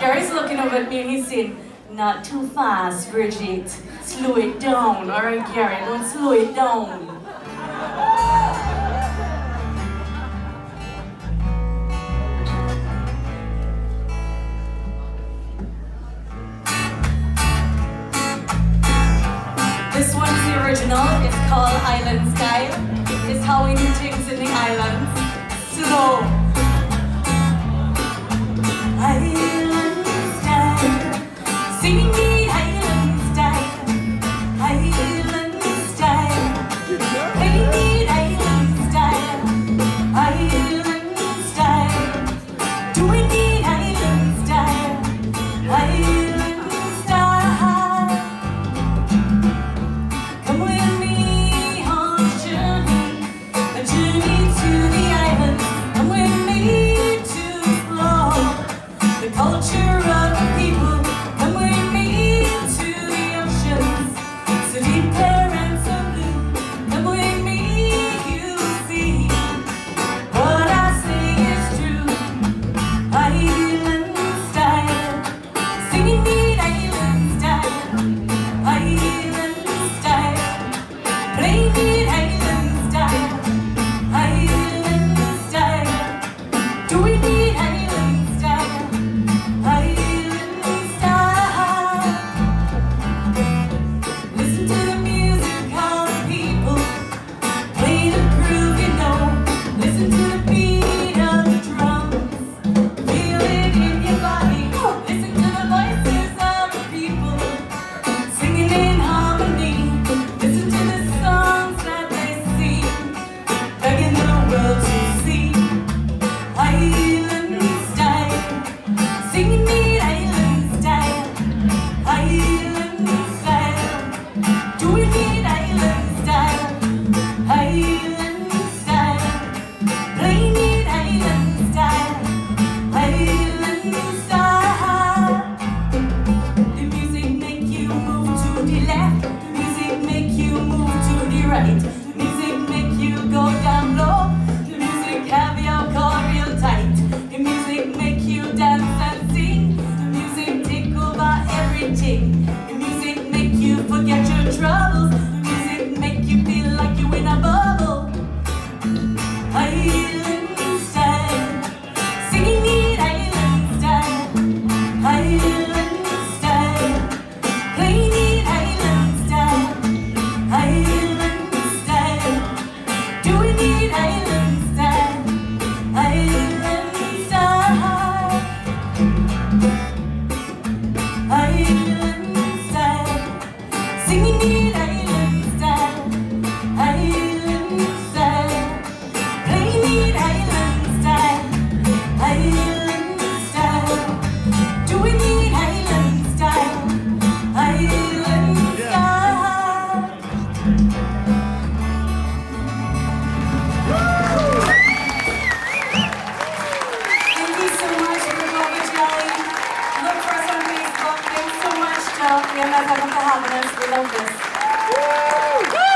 Gary's looking over at me and he's saying, not too fast, Bridget. Slow it down. All right, Gary, don't slow it down. This one's the original. It's called Island Style. It's how we do things in the islands. Slow. Island Style. Singing the Island Style. Island Style. Playing the Island Style. Island Style. Doing the Island Style. Island Style. Come with me on a journey to the island. Come with me to explore the culture of the people. Come with me to the oceans, so deep clear and so blue. Come with me, you'll see what I say is true. Island style, singing the island style. Island style, playing the island style. Island style, doing the island style. Island style. Listen to the music of the people. Play the groove, you know. Listen to the beat of the drums. Feel it in your body. Listen to the voices of the people singing in harmony. Listen to the songs that they sing, begging the world to see. Island style, singing the island style. Island style, doing the island style. Island style, playing the island style. Island style. The music make you move to the left. The music make you move to the right. The music make you go down low. The music have your core real tight. The music make you dance and sing. The music take over everything. The music make you forget your troubles. The music make you feel like you in a bubble. Island style, singing the island style. Island style, playing the island style. Island style, doing the island style. Island style. Island style, singing the island style. Island style, playing the island style. Island style, doing the island style. Island style. Thank you so much for Guava Jelly. Look for us on Facebook. Thanks so much, Joe. We have for having us. We love this.